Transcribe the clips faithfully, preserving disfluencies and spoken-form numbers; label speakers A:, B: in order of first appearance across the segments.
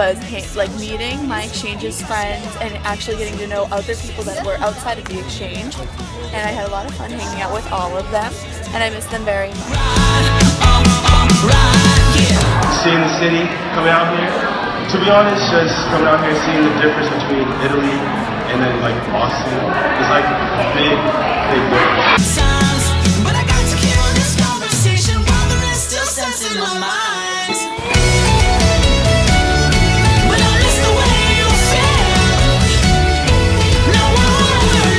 A: was like meeting my exchange's friends and actually getting to know other people that were outside of the exchange, and I had a lot of fun hanging out with all of them, and I miss them very much.
B: Seeing the city, coming out here, to be honest, just coming out here, seeing the difference between Italy and then like Boston is like a big, big difference. But I got to kill this conversation while there is still sense in my mind. But I miss the way you feel. No one will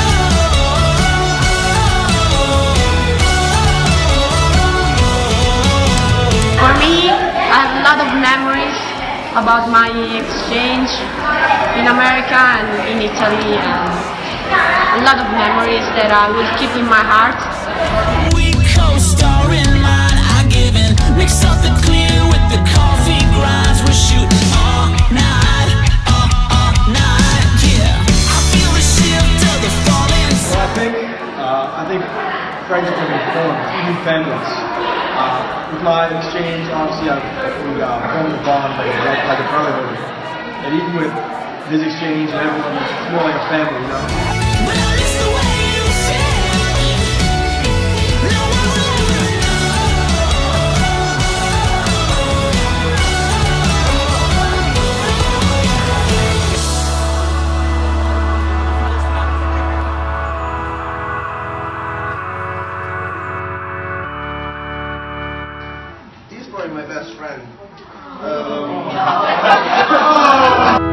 B: know.
C: For me, I have a lot of memories about my exchange in America and in Italy, and a lot of memories that I will keep in my heart. We co-star in mine, I give in, mix up the clear with the coffee grinds. We're shooting all night, all, all night, yeah. I feel the shift of the falling.
B: Well, I think, uh, I think friendships are important, even families. Uh, with my exchange, obviously, I've we, uh, formed a bond like a, like a brotherhood. And even with this exchange and everyone, it's more like a family, you know? But I miss the way you feel. No one will ever He's probably my best friend. Um,